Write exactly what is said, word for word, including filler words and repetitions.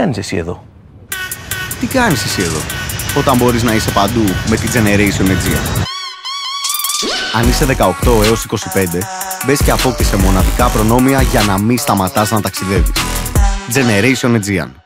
κάνεις εσύ εδώ? Τι κάνεις εσύ εδώ, όταν μπορείς να είσαι παντού με τη Generation Aegean? Αν είσαι δεκαοκτώ έως είκοσι πέντε, μπες και απόκτησε μοναδικά προνόμια για να μην σταματάς να ταξιδεύεις. Generation Aegean.